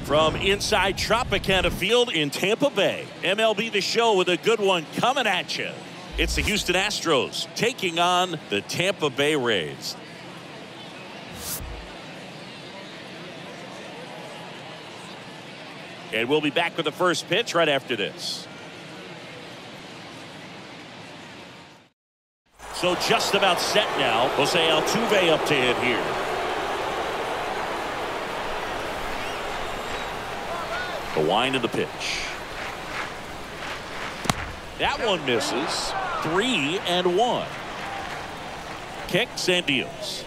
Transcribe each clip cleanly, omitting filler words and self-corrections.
From inside Tropicana Field in Tampa Bay, MLB The Show with a good one coming at you. It's the Houston Astros taking on the Tampa Bay Rays. And we'll be back with the first pitch right after this. So just about set now. Jose Altuve up to hit here. The wind of the pitch. That one misses. 3-1. Kicks and deals.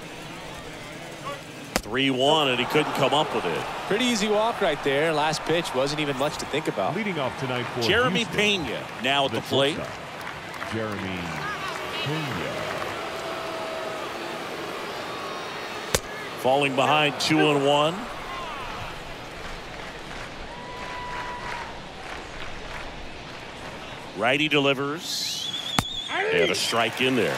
3-1, and he couldn't come up with it. Pretty easy walk right there. Last pitch wasn't even much to think about. Leading off tonight for Jeremy Houston, Pena now at the plate. Jeremy Pena. Falling behind 2-1. Righty delivers. And a strike in there.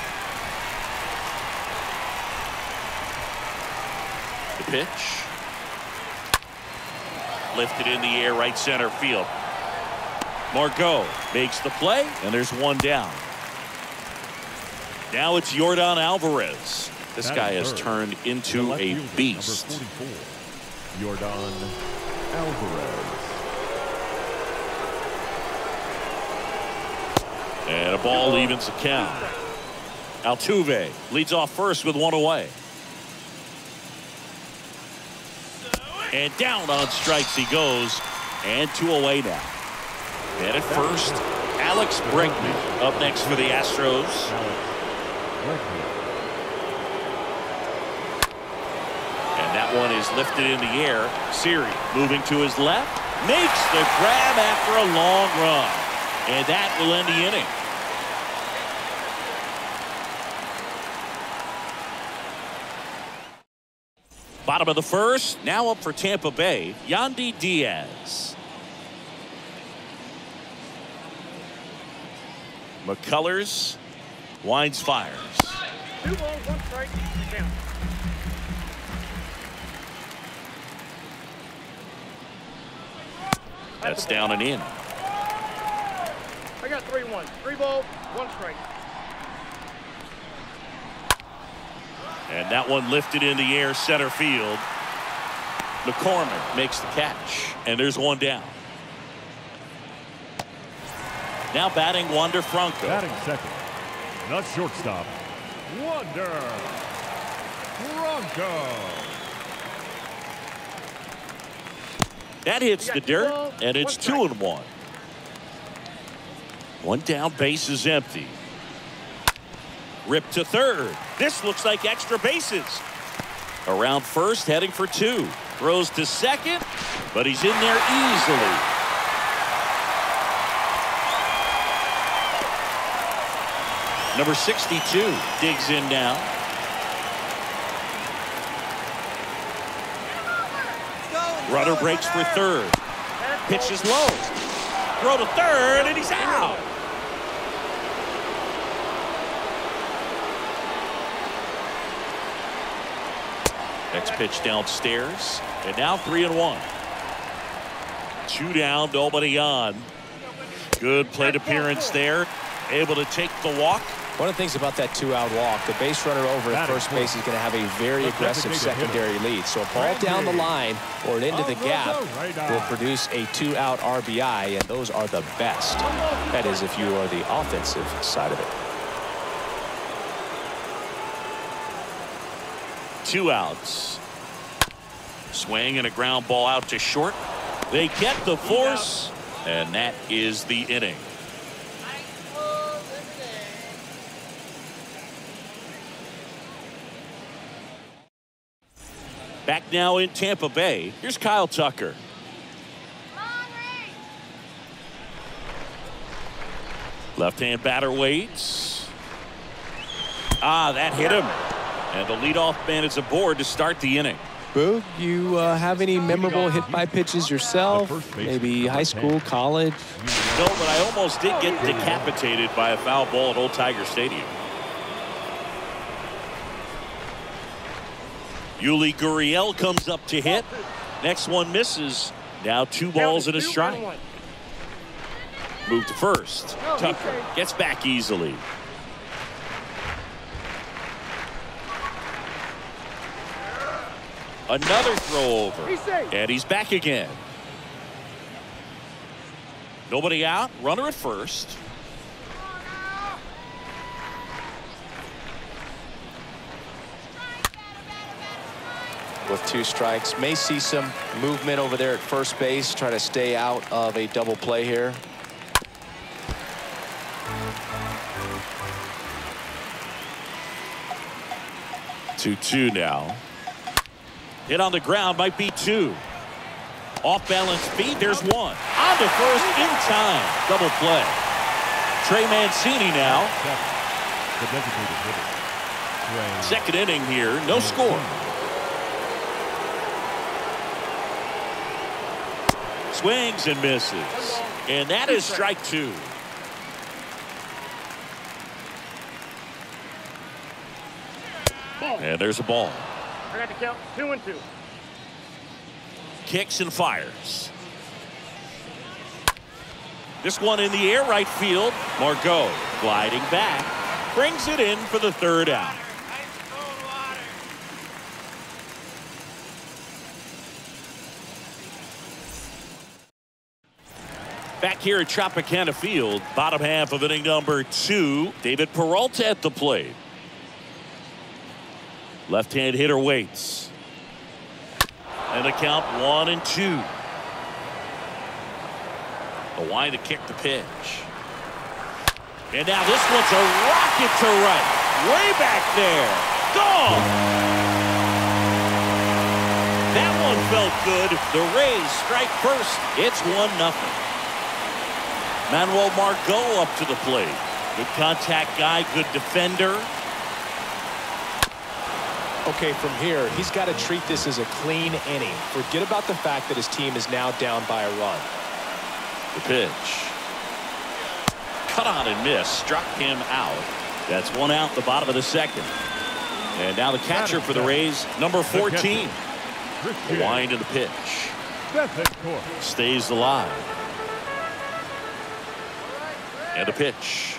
The pitch. Lifted in the air, right center field. Margot makes the play, and there's one down. Now it's Yordan Alvarez. This guy has turned into a beast. Yordan Alvarez. And a ball evens the count. Altuve leads off first with one away. And down on strikes he goes. And 2 away now. And at first, Alex Bregman up next for the Astros. And that one is lifted in the air. Siri moving to his left. Makes the grab after a long run. And that will end the inning. Bottom of the first. Now up for Tampa Bay, Yandy Diaz. McCullers winds, fires. 2 balls, 1 strike, count. That's down and in. I got 3-1. 3 balls, 1 strike. And that one lifted in the air, center field. McCormick makes the catch, and there's one down. Now batting Wander Franco. Batting second, the shortstop, Wander Franco. That hits the dirt, and it's 2-1. One down, base is empty. Ripped to third. This looks like extra bases. Around first, heading for 2. Throws to second, but he's in there easily. Number 62 digs in now. Runner breaks for third. Pitch is low. Throw to third, and he's out. Next pitch downstairs, and now 3-1. 2 down, nobody on. Good plate appearance there. Able to take the walk. One of the things about that 2-out walk, the base runner over at first base is going to have a very aggressive secondary lead. So a ball down the line or into the gap will produce a 2-out RBI, and those are the best. That is if you are the offensive side of it. 2 outs. Swing and a ground ball out to short. They get the force, and that is the inning. Back now in Tampa Bay. Here's Kyle Tucker. Left-hand batter waits. That hit him. And the leadoff man is aboard to start the inning. Boog, you have any memorable hit-by pitches yourself? Maybe high school, college? No, but I almost did get decapitated by a foul ball at Old Tiger Stadium. Yuli Gurriel comes up to hit. Next one misses. Now 2 balls and a strike. Move to first. Tucker gets back easily. Another throw over. And he's back again. Nobody out. Runner at first. With 2 strikes, may see some movement over there at first base. Try to stay out of a double play here. Two now. Hit on the ground, might be 2. Off balance feet, there's 1. On to first in time. Double play. Trey Mancini now. Second inning here, no score. Swings and misses. And that is strike 2. And there's a ball. I got to count 2-2. Kicks and fires. This one in the air, right field. Margot gliding back. Brings it in for the 3rd out. Back here at Tropicana Field, bottom half of inning number 2. David Peralta at the plate. Left-hand hitter waits. And the count 1-2. The wind to kick the pitch. And now this one's a rocket to right. Way back there. Gone. That one felt good. The Rays strike first. It's 1-0. Manuel Margot up to the plate. Good contact guy, good defender. Okay, from here, he's got to treat this as a clean inning. Forget about the fact that his team is now down by a run. The pitch. Cut on and miss. Struck him out. That's 1 out, the bottom of the 2nd. And now the catcher for the Rays, number 14. The wind of the pitch. Stays alive. And a pitch.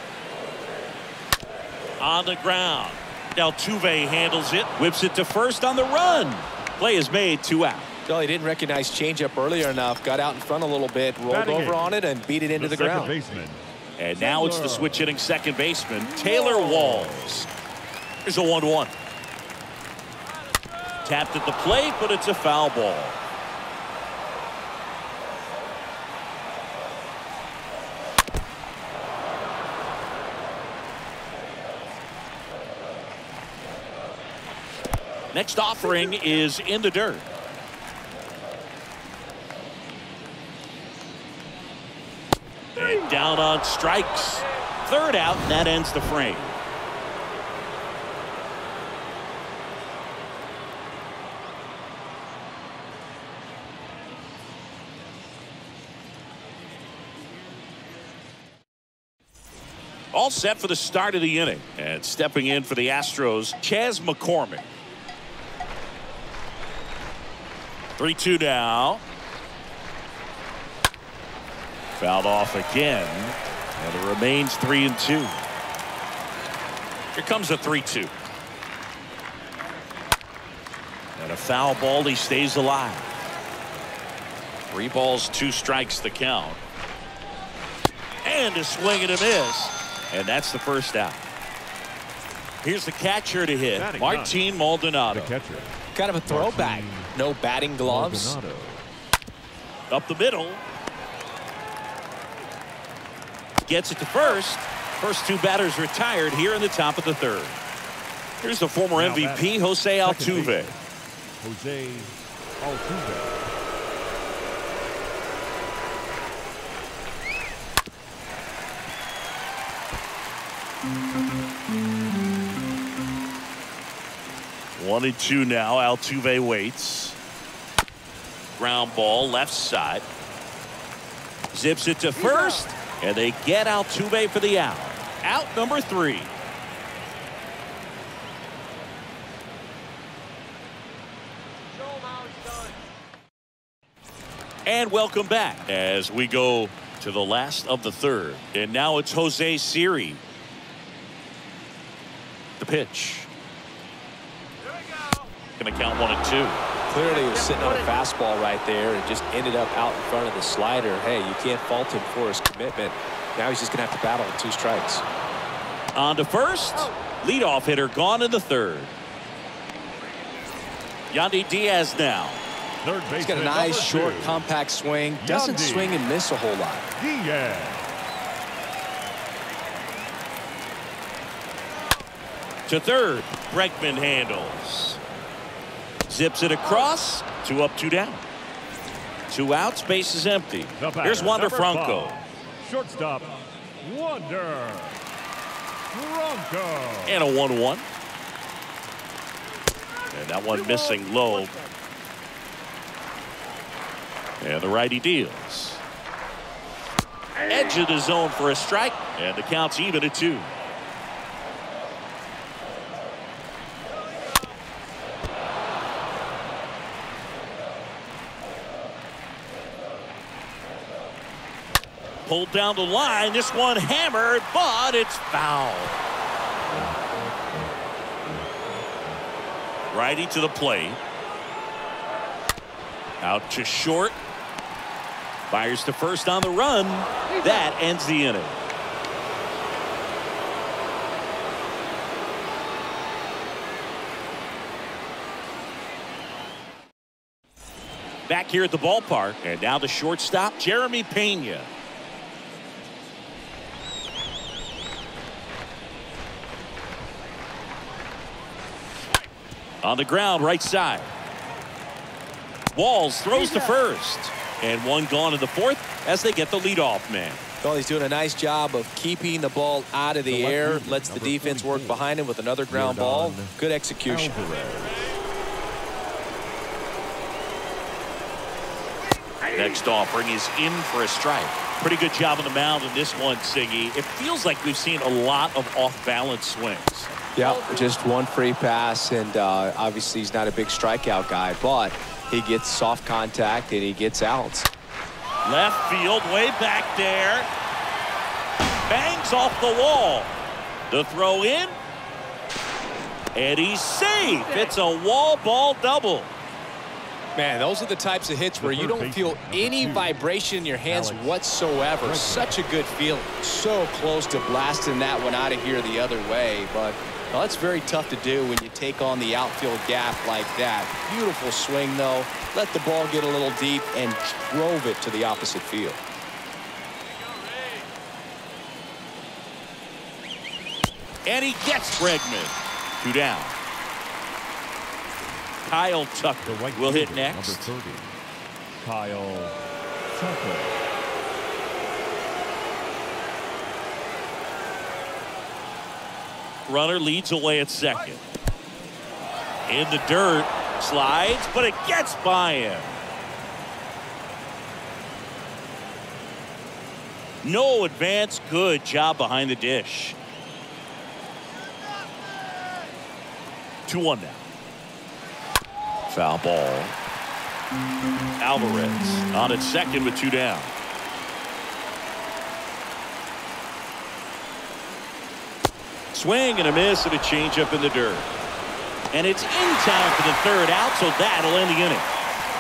On the ground. Altuve handles it. Whips it to first on the run. Play is made, 2 out. Well, he didn't recognize changeup earlier enough. Got out in front a little bit. Rolled over on it and beat it into the ground. Baseman. And now it's the switch hitting second baseman, Taylor Walls. Here's a 1-1. Tapped at the plate, but it's a foul ball. Next offering is in the dirt. And down on strikes. 3rd out, and that ends the frame. All set for the start of the inning. And stepping in for the Astros, Chas McCormick. 3-2 now. Fouled off again. And it remains 3-2. Here comes a 3-2. And a foul ball. He stays alive. 3 balls, 2 strikes the count. And a swing and a miss. And that's the 1st out. Here's the catcher to hit. Martin Maldonado. The catcher. Kind of a throwback. No batting gloves. Maldonado. Up the middle. Gets it to first. First 2 batters retired here in the top of the 3rd. Here's the former MVP, Jose Altuve. Jose Altuve. One and 2 now. Altuve waits. Ground ball left side. Zips it to first. And they get Altuve for the out. Out number 3. And welcome back as we go to the last of the third. And now it's Jose Siri. The pitch. Going to count 1-2. Clearly he was sitting on a fastball right there and just ended up out in front of the slider. Hey, you can't fault him for his commitment. Now he's just going to have to battle with 2 strikes. On to first. Leadoff hitter gone in the third. Yandy Diaz now. Third base. He's got a nice, short, compact swing. Doesn't swing and miss a whole lot. Diaz. To third. Bregman handles. Zips it across. 2 up, 2 down. 2 outs. Base is empty. Here's Wander Franco. 5. Shortstop, Wander Franco. And a 1-1. And that one missing low. And the righty deals. Edge of the zone for a strike. And the count's even at 2. Pulled down the line. This one hammered, but it's foul. Righty to the plate. Out to short. Fires to first on the run. That ends the inning. Back here at the ballpark. And now the shortstop, Jeremy Pena. On the ground, right side. Walls throws to first. And one gone in the fourth as they get the leadoff man. Well, he's doing a nice job of keeping the ball out of the air. Lets the defense work behind him with another ground ball. Good execution. Next offering is in for a strike. Pretty good job on the mound in this one, Siggy. It feels like we've seen a lot of off-balance swings. Yeah, just one free pass, and obviously he's not a big strikeout guy, but he gets soft contact and he gets outs. Left field, way back there. Bangs off the wall. The throw in. And he's safe. It's a wall ball double. Man, those are the types of hits where you don't feel any vibration in your hands whatsoever. Such a good feeling. So close to blasting that one out of here the other way, but well, that's very tough to do when you take on the outfield gap like that. Beautiful swing, though. Let the ball get a little deep and drove it to the opposite field. And he gets Bregman. 2 down. Kyle Tucker will hit next. Number 30, Kyle Tucker. Runner leads away at second. In the dirt. Slides, but it gets by him. No advance. Good job behind the dish. 2-1 now. Foul ball. Alvarez on at second with 2 down. Swing and a miss and a changeup in the dirt. And it's in time for the 3rd out, so that'll end the inning.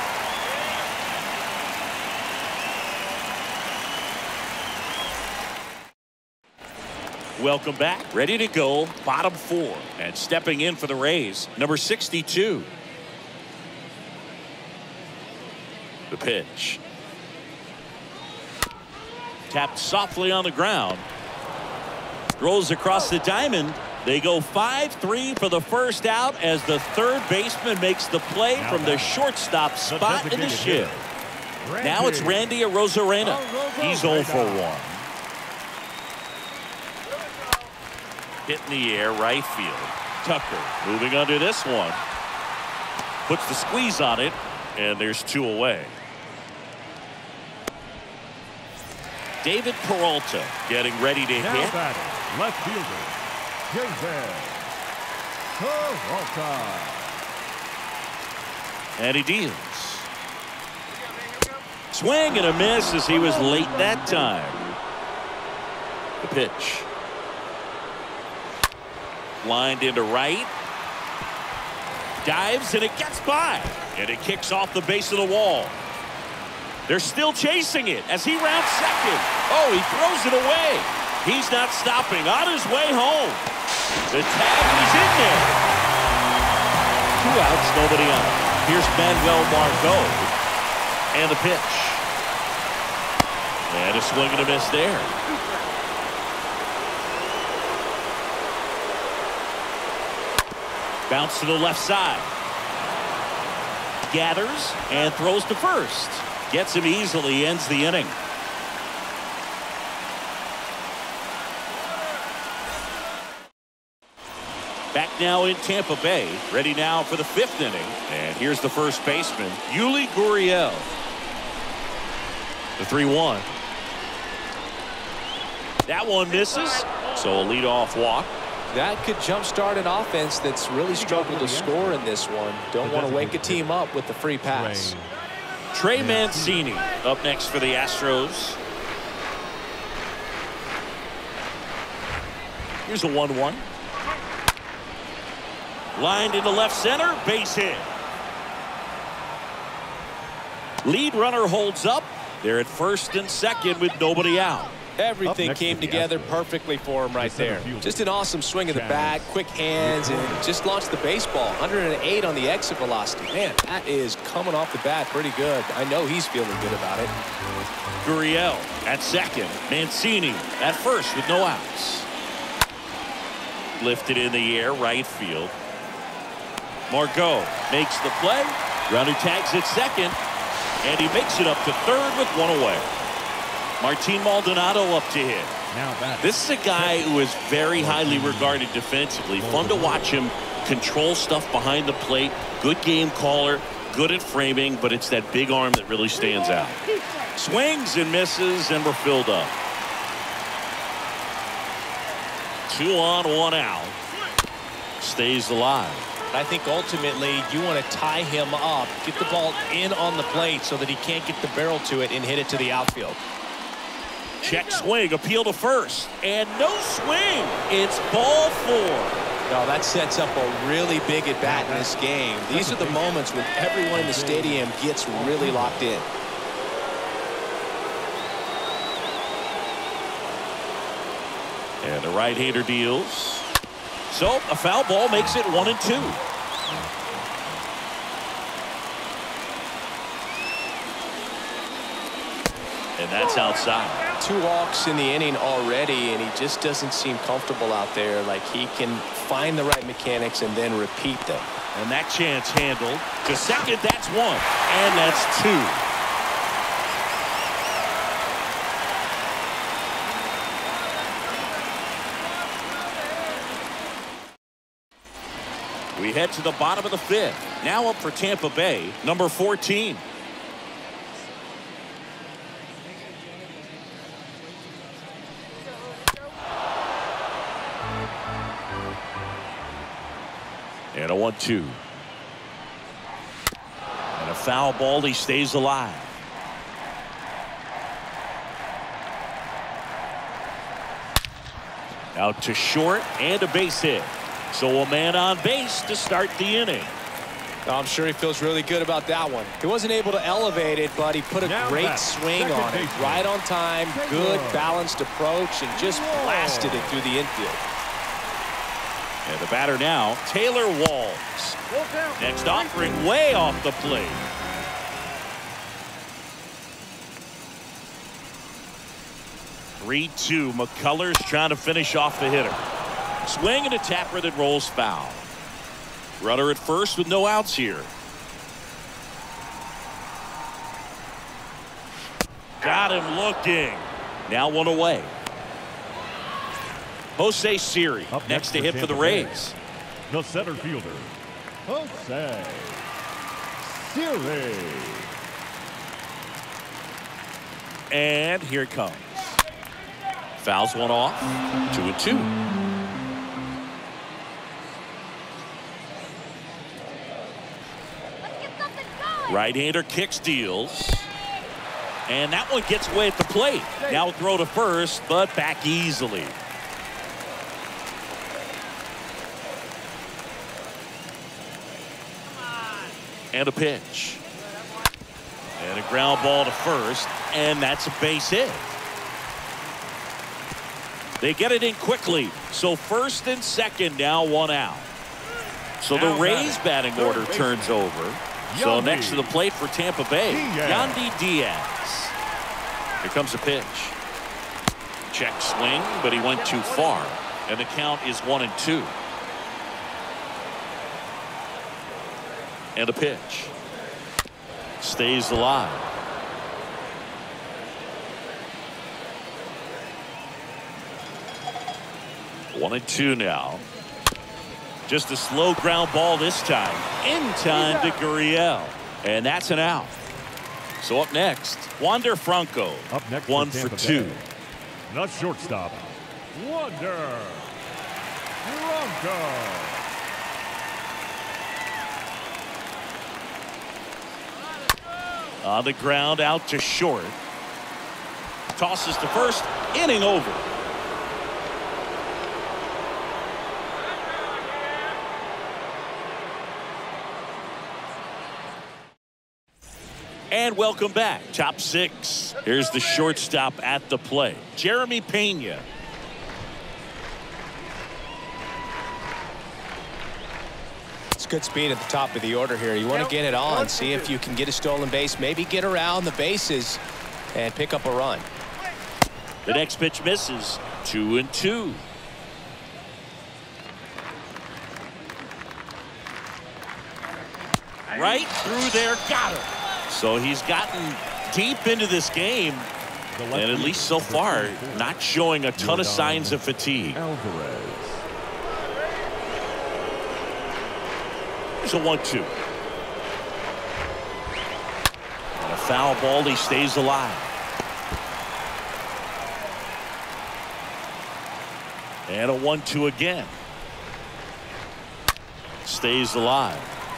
Welcome back. Ready to go. Bottom 4. And stepping in for the Rays, number 62. The pitch. Tapped softly on the ground. Rolls across the diamond. They go 5-3 for the 1st out as the 3rd baseman makes the play from the shortstop spot in the shift. Now it's Randy Arozarena. He's 0 for 1. Hit in the air, right field. Tucker moving under this one. Puts the squeeze on it, and there's 2 away. David Peralta getting ready to now hit. Batting, left fielder, David Peralta. And he deals. Swing and a miss as he was late that time. The pitch. Lined into right. Dives and it gets by. And it kicks off the base of the wall. They're still chasing it as he rounds second. Oh, he throws it away. He's not stopping. On his way home. The tag is in there. 2 outs, nobody on. Here's Manuel Margot. And the pitch. And a swing and a miss there. Bounce to the left side. Gathers and throws to first. Gets him easily, ends the inning. Back now in Tampa Bay. Ready now for the 5th inning. And here's the first baseman, Yuli Gurriel. The 3-1. That one misses. So a leadoff walk. That could jumpstart an offense that's really struggled to score in this one. Don't want to wake a team up with the free pass. Trey Mancini up next for the Astros. Here's a 1-1. Lined into left center, base hit. Lead runner holds up. They're at first and second with nobody out. Everything came together perfectly for him right there. Just an awesome swing of the bat, quick hands, and just launched the baseball. 108 on the exit velocity. Man, that is coming off the bat pretty good. I know he's feeling good about it. Gurriel at second. Mancini at first with no outs. Lifted in the air, right field. Margot makes the play. Runner tags at second. And he makes it up to third with one away. Martin Maldonado up to hit. This is a guy who is very highly regarded defensively. Fun to watch him control stuff behind the plate. Good game caller. Good at framing. But it's that big arm that really stands out. Swings and misses, and we're filled up. 2 on, 1 out. Stays alive. I think ultimately you want to tie him up, get the ball in on the plate so that he can't get the barrel to it and hit it to the outfield. Check swing, appeal to first, and no swing. It's ball 4. No, that sets up a really big at bat in this game. These are the moments when everyone in the stadium gets really locked in. And the right-hander deals. So a foul ball makes it 1-2. And that's outside. 2 walks in the inning already, and he just doesn't seem comfortable out there. Like he can find the right mechanics and then repeat them. And that chance handled. To second, that's 1. And that's 2. We head to the bottom of the 5th. Now up for Tampa Bay, number 14. And a 1-2. And a foul ball. He stays alive. Out to short and a base hit. So a man on base to start the inning. I'm sure he feels really good about that one. He wasn't able to elevate it, but he put a great swing on it. Right on time, good balanced approach, and just blasted it through the infield. And the batter now, Taylor Walls. Next offering way off the plate. (3-2). McCullers trying to finish off the hitter. Swing and a tapper that rolls foul. Runner at first with no outs here. Got him looking. Now 1 away. Jose Siri up next to hit for the Rays. The center fielder, Jose Siri. And here it comes. Fouls one off. 2-2. Right-hander kicks, deals. And that one gets away at the plate. Now throw to first, but back easily. And a pitch. And a ground ball to first, and that's a base hit. They get it in quickly, so first and second now, one out. So the Rays batting order turns over. So next to the plate for Tampa Bay, Yandy Diaz. Here comes a pitch. Check swing, but he went too far, and the count is 1-2. And a pitch. Stays alive. One and two now. Just a slow ground ball this time. In time to Gurriel. And that's an out. So up next, Wander Franco. Up next, 1 for 2. The shortstop, Wander Franco. On the ground, out to short. Tosses to first. Inning over. And welcome back. Top 6. Here's the shortstop at the plate, Jeremy Pena. It's good speed at the top of the order here. You want to get it on, see if you can get a stolen base, maybe get around the bases and pick up a run. The next pitch misses. 2-2. Right through there, got him. So he's gotten deep into this game, and at least so far, not showing a ton of signs of fatigue. Here's a 1-2. And a foul ball, he stays alive. And a 1-2 again. Stays alive.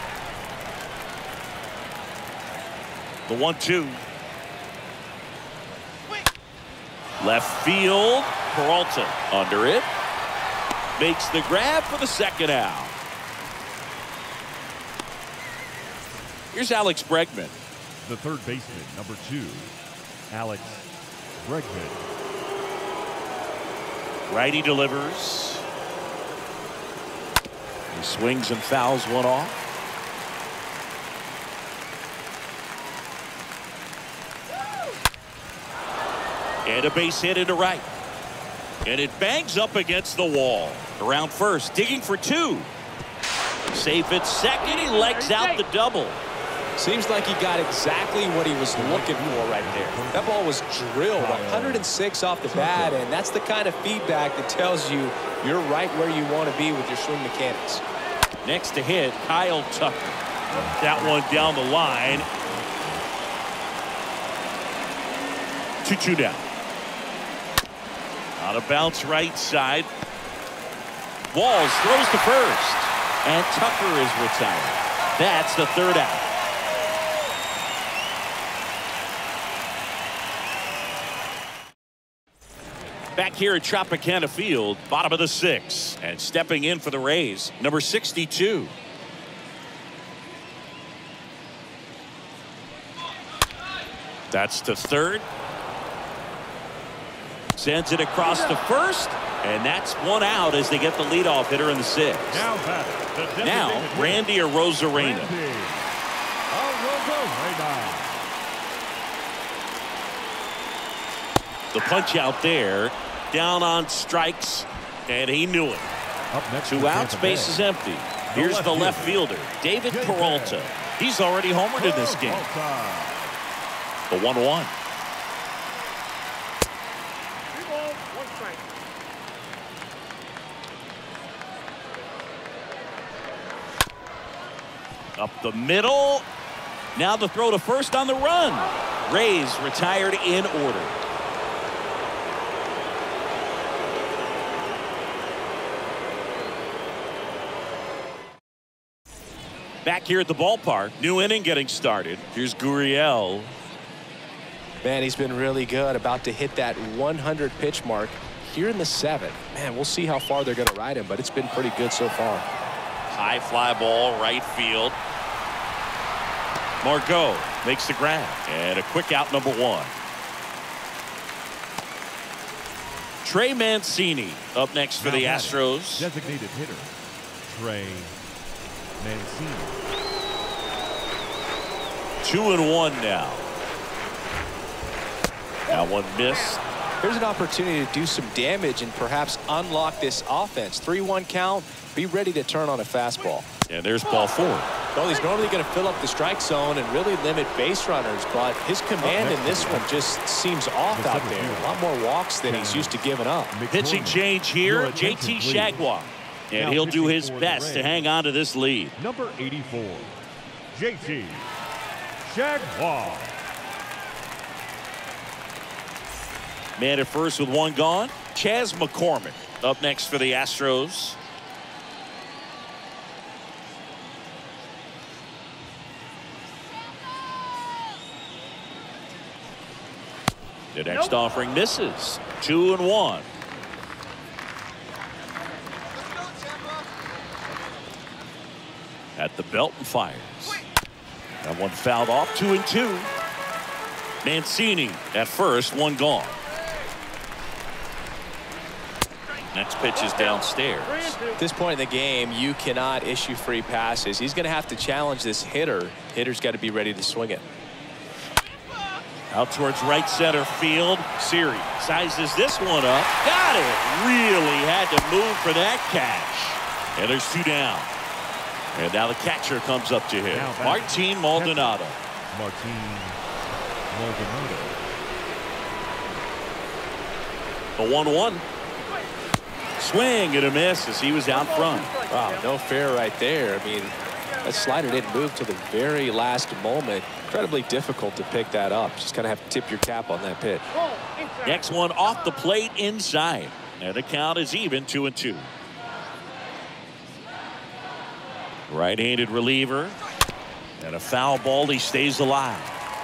The 1-2. Left field. Peralta under it. Makes the grab for the second out. Here's Alex Bregman. The third baseman, number 2, Alex Bregman. Righty delivers. He swings and fouls one off. And a base hit into right. And it bangs up against the wall. Around first, digging for 2. Safe at second, he legs out the double. Seems like he got exactly what he was looking for right there. That ball was drilled 106 off the bat, and that's the kind of feedback that tells you you're right where you want to be with your swing mechanics. Next to hit, Kyle Tucker. That one down the line. 2-2 down. On a bounce right side. Walls throws to first. And Tucker is retired. That's the third out. Back here at Tropicana Field, bottom of the 6th. And stepping in for the Rays, number 62. That's to third. Sends it across to first. And that's one out as they get the leadoff hitter in the 6th. Now, Randy Arozarena. The punch out there. Down on strikes. And he knew it. 2 outs, base is empty. Here's the left fielder, David Peralta. He's already homered in this game. The 1-1. Up the middle. Now the throw to first on the run. Rays retired in order. Back here at the ballpark, new inning getting started. Here's Gurriel. Man, he's been really good. About to hit that 100 pitch mark here in the 7th. Man, we'll see how far they're going to ride him, but it's been pretty good so far. High fly ball, right field. Margot makes the grab, and a quick out, number 1. Trey Mancini up next for the Astros. Designated hitter, Trey Mancini. 2-1 now. That one missed. Here's an opportunity to do some damage and perhaps unlock this offense. 3-1 count. Be ready to turn on a fastball. And there's ball 4. Well, he's normally going to fill up the strike zone and really limit base runners, but his command in this one just seems off out there. A lot more walks than he's used to giving up. Pitching change here, JT Chargois. And he'll do his best to hang on to this lead. Number 84, JT Chargois. Man at first with 1 gone. Chas McCormick up next for the Astros. The next offering misses. 2-1. At the belt and fires. That one fouled off. 2-2. Mancini at first, 1 gone. Next pitch is downstairs. At this point in the game, you cannot issue free passes. He's going to have to challenge this hitter. Hitter's got to be ready to swing it. Out towards right center field. Siri sizes this one up. Got it. Really had to move for that catch. And there's 2 down. And now the catcher comes up to him. Martin Maldonado. Martin Maldonado. The 1-1. Swing and a miss as he was out front. Wow, no fair right there. I mean, that slider didn't move to the very last moment. Incredibly difficult to pick that up. Just kind of have to tip your cap on that pitch. Next one off the plate inside. And the count is even, 2-2. Right-handed reliever. And a foul ball. He stays alive.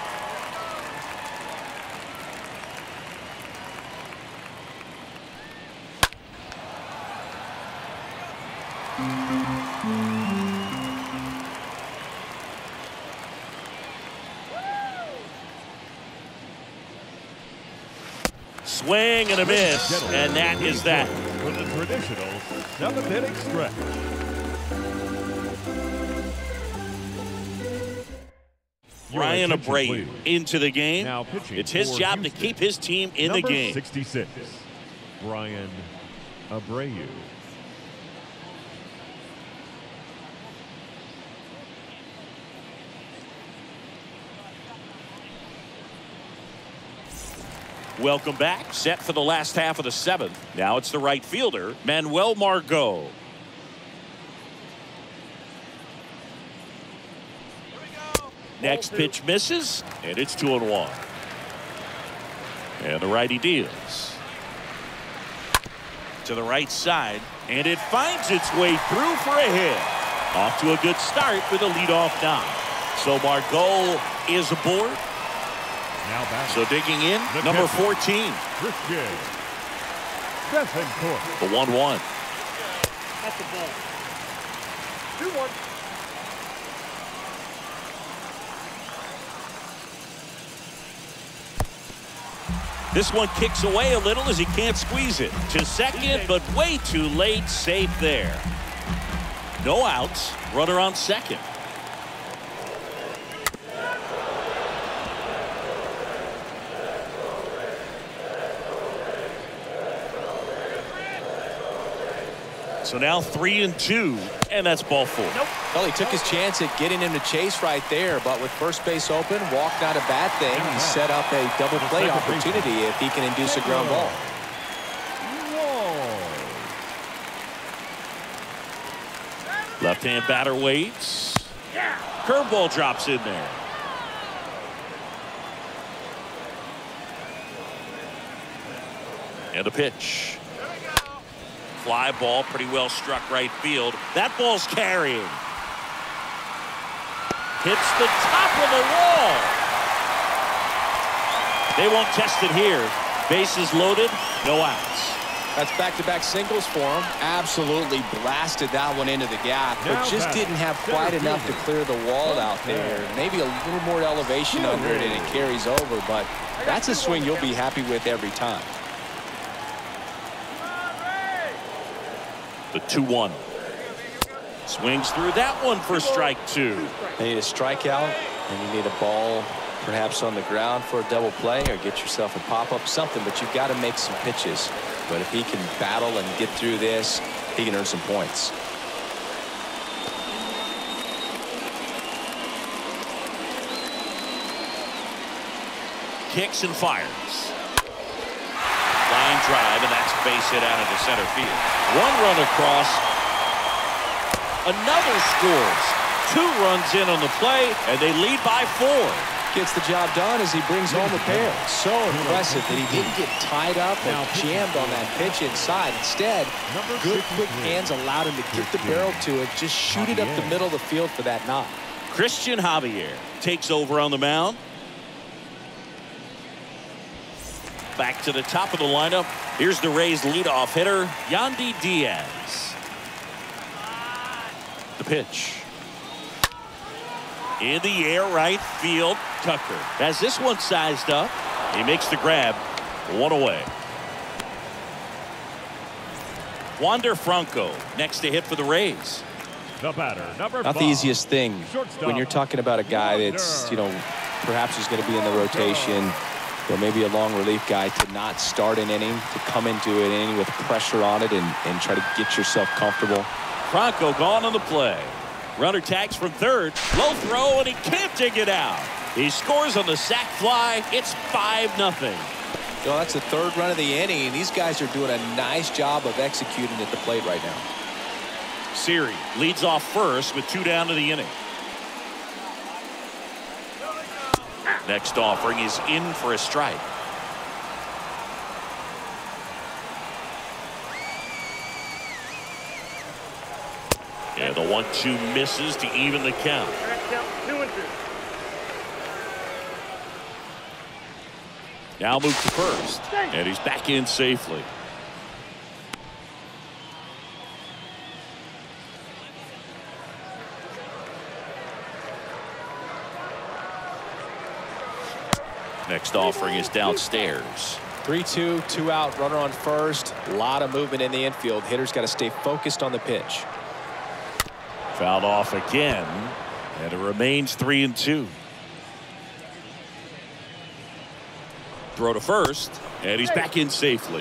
Swing and a miss, and that is that. For the traditional 7th-inning stretch. Ryan Abreu into the game. Now pitching it's his job to keep his team in the game. 66, Ryan Abreu. Welcome back. Set for the last half of the 7th. Now it's the right fielder, Manuel Margot. Next pitch misses, and it's 2-1. And the righty deals. To the right side, and it finds its way through for a hit. Off to a good start with a leadoff knock. So Margot is aboard. So digging in, number 14. Christian Bethancourt. The 1-1. That's the ball. 2-1. This one kicks away a little as he can't squeeze it. To second, but way too late. Safe there. No outs. Runner on second. So now 3-2, and that's ball 4. Well, he took his chance at getting him to chase right there, but with first base open, walk not a bad thing. He set up a double play opportunity if he can induce a ground ball. Left-hand batter waits. Curveball drops in there. And a pitch. Fly ball, pretty well struck right field. That ball's carrying. Hits the top of the wall. They won't test it here. Bases loaded, no outs. That's back-to-back singles for him. Absolutely blasted that one into the gap, but just didn't have quite enough to clear the wall out there. Maybe a little more elevation under it and it carries over, but that's a swing you'll be happy with every time. The 2-1. Swings through that one for strike 2. You need a strikeout, and you need a ball perhaps on the ground for a double play, or get yourself a pop-up, something, but you've got to make some pitches. But if he can battle and get through this, he can earn some points. Kicks and fires. Line drive, and that's a base hit out into center field. One run across. Another scores. 2 runs in on the play, and they lead by 4. Gets the job done as he brings home the pair. So impressive that he didn't get tied up and jammed on that pitch inside. Instead, good quick hands allowed him to get the barrel to it, just shoot it up the middle of the field for that knock. Christian Javier takes over on the mound. Back to the top of the lineup. Here's the Rays leadoff hitter, Yandy Diaz. The pitch. In the air, right field. Tucker has this one sized up. He makes the grab. 1 away. Wander Franco next to hit for the Rays. The batter, number 5. Not the easiest thing when you're talking about a guy that's, perhaps is going to be in the rotation, or maybe a long relief guy, to not start an inning, to come into an inning with pressure on it and try to get yourself comfortable. Franco gone on the play. Runner tags from third. Low throw, and he can't dig it out. He scores on the sac fly. It's 5-0. Well, that's the 3rd run of the inning, and these guys are doing a nice job of executing at the plate right now. Siri leads off first with 2 down to the inning. Next offering is in for a strike. And the 1-2 misses to even the count. 2-2. Now move to first, and he's back in safely. Next offering is downstairs. 3-2, 2 out, runner on first. A lot of movement in the infield. Hitter's got to stay focused on the pitch. Fouled off again, and it remains 3-2. Throw to first, and he's back in safely.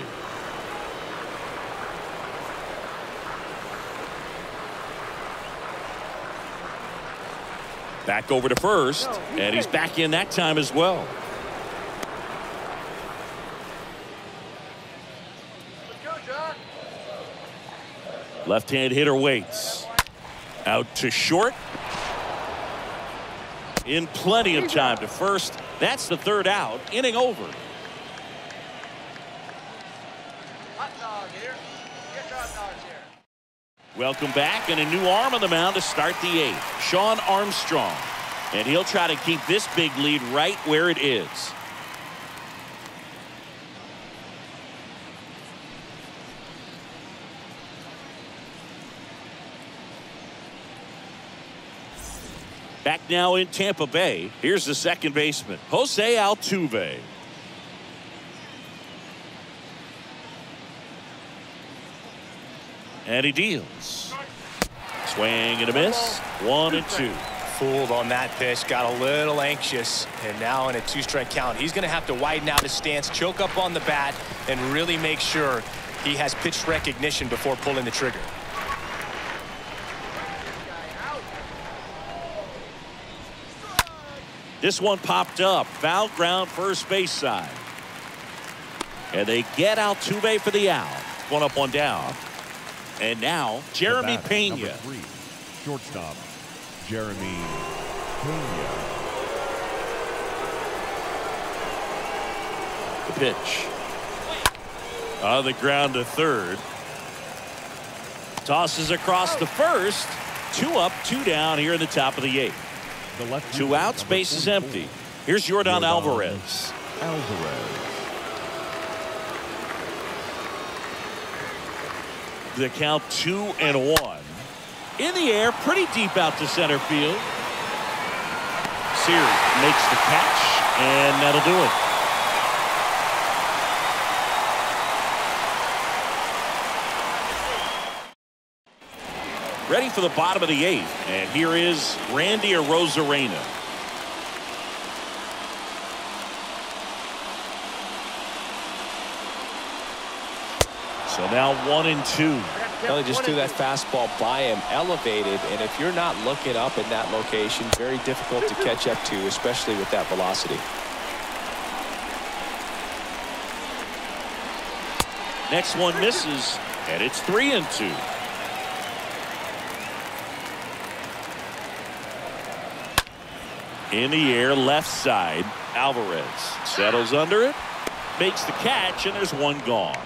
Back over to first, and he's back in that time as well. Left-hand hitter waits. Out to short. In plenty of time to first. That's the 3rd out. Inning over. Welcome back, and a new arm on the mound to start the 8th. Sean Armstrong. And he'll try to keep this big lead right where it is. Back now in Tampa Bay. Here's the second baseman, Jose Altuve. And he deals. Swing and a miss. 1-2. Fooled on that pitch, got a little anxious, and now in a 2-strike count, he's going to have to widen out his stance, choke up on the bat, and really make sure he has pitch recognition before pulling the trigger. This one popped up. Foul ground first base side. And they get Altuve for the out. 1 up, 1 down. And now Jeremy Pena. Number 3, shortstop, Jeremy Pena. The pitch. On the ground to third. Tosses across the first. 2 up, 2 down here in the top of the 8th. 2 outs, base is empty. Here's Yordan Alvarez. Alvarez. The count 2-1. In the air, pretty deep out to center field. Sears makes the catch, and that'll do it. Ready for the bottom of the 8th, and here is Randy Arozarena. So now 1-2. Well, he just threw that fastball by him, elevated, and if you're not looking up in that location, very difficult to catch up to, especially with that velocity. Next one misses, and it's 3-2. In the air, left side, Alvarez settles under it, makes the catch, and there's one gone.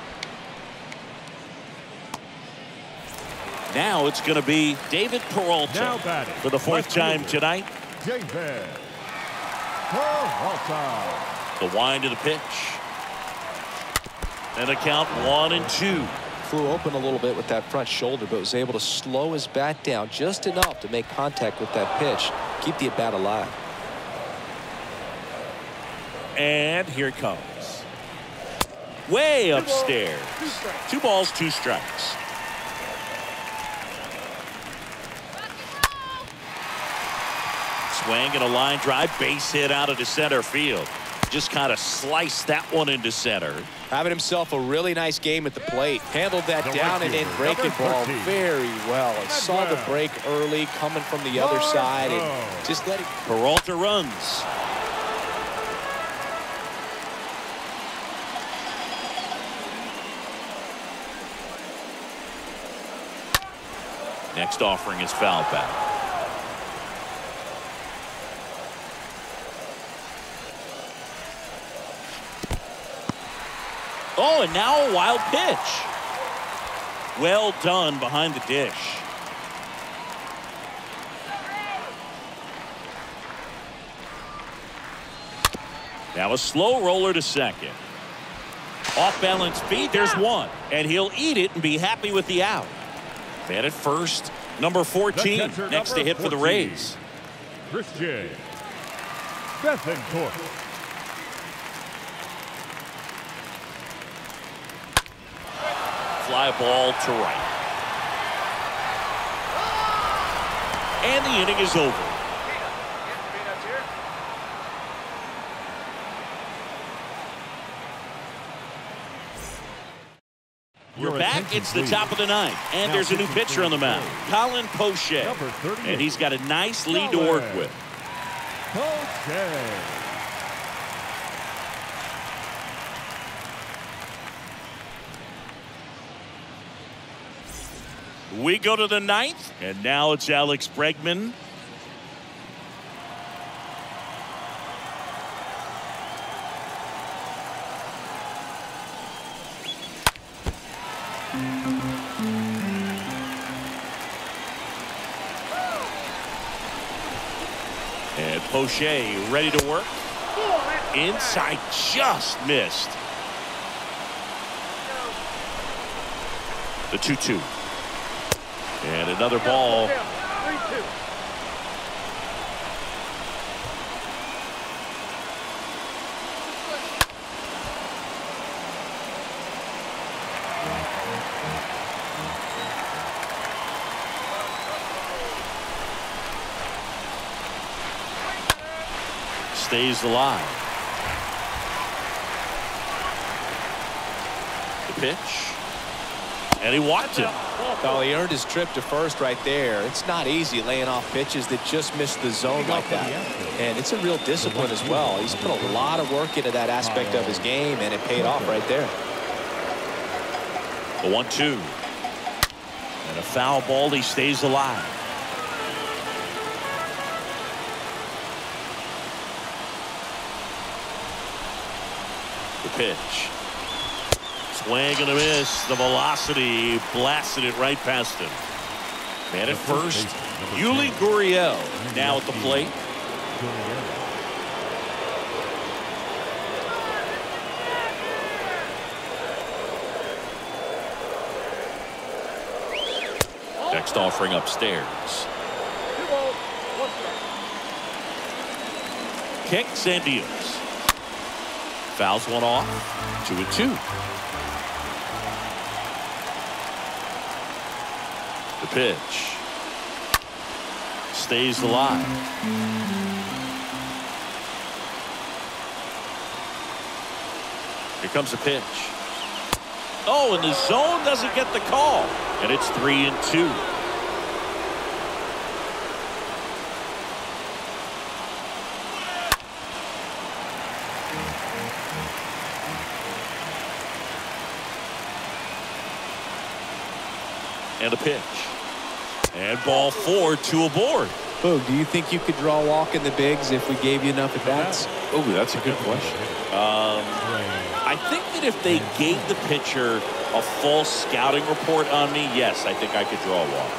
Now it's going to be David Peralta for the 4th time tonight. David Peralta. The wind of the pitch. And a count 1-2. Flew open a little bit with that front shoulder, but was able to slow his bat down just enough to make contact with that pitch, keep the at-bat alive. And here it comes. Way upstairs. 2 balls, 2 strikes. Swing and a line drive, base hit out of the center field. Just kind of sliced that one into center. Having himself a really nice game at the plate. Handled that down and in breaking ball very well. And saw the break early coming from the other side and just let it. Peralta runs. Next offering is foul back. Oh, and now a wild pitch. Well done behind the dish. Now a slow roller to second. Off balance feet, there's one. And he'll eat it and be happy with the out. Man at first, number 14, next to hit for the Rays. Christian Bethancourt. Fly ball to right. And the inning is over. We're back. It's the top of the 9th. And there's a new pitcher on the mound, Colin Poche. And he's got a nice lead to work with. Poche. We go to the 9th, and now it's Alex Bregman. And Poche ready to work. Inside, just missed. The 2-2. And another ball. 3-2. Stays alive. The pitch. And he walked him. Well, he earned his trip to first right there. It's not easy laying off pitches that just miss the zone like that. And it's a real discipline as well. He's put a lot of work into that aspect of his game, and it paid off right there. The 1-2. And a foul ball. He stays alive. The pitch. Swing and a miss. The velocity blasted it right past him. Man at first, Yuli Gurriel now at the plate. next offering upstairs. 2 balls, 1 strike. Kicks and deals. Fouls one off. 2-2. The pitch. Stays alive. Here comes the pitch. Oh, and the zone doesn't get the call. And it's 3-2. And a pitch. And ball 4, 2 aboard. Boog, do you think you could draw a walk in the bigs if we gave you enough at bats? Oh, that's a good question. I think that if they gave the pitcher a full scouting report on me, yes, I think I could draw a walk.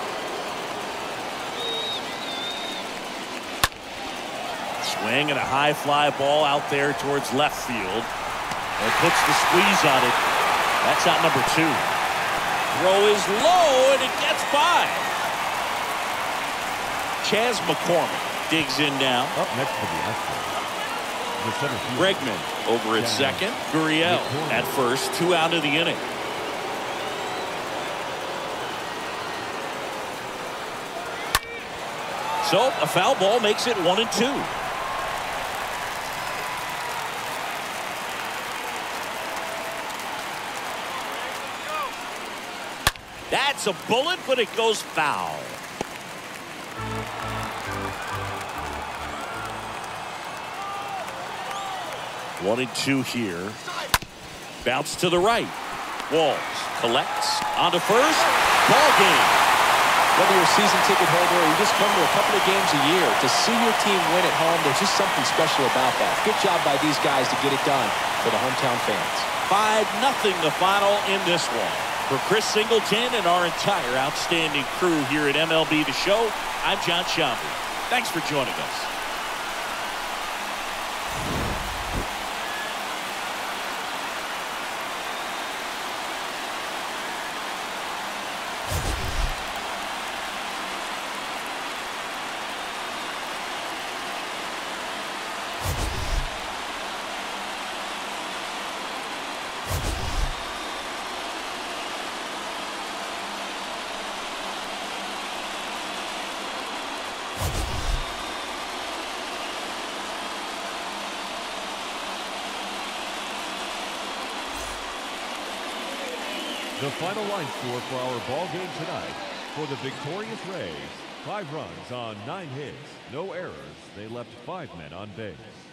Swing and a high fly ball out there towards left field. And puts the squeeze on it. That's out number 2. Throw is low, and it gets by. Chas McCormick digs in now. Up next to the Astros, the center field. Bregman over at second. Gurriel at first. 2 out of the inning. So a foul ball makes it 1-2. That's a bullet, but it goes foul. One and 2 here. Bounce to the right. Walls collects onto first. Ball game. Whether you're a season ticket holder or you just come to a couple of games a year, to see your team win at home, there's just something special about that. Good job by these guys to get it done for the hometown fans. 5-0 the final in this one. For Chris Singleton and our entire outstanding crew here at MLB The Show, I'm John Sciambi. Thanks for joining us. The final line score for our ball game tonight. For the victorious Rays, 5 runs on 9 hits, no errors. They left 5 men on base.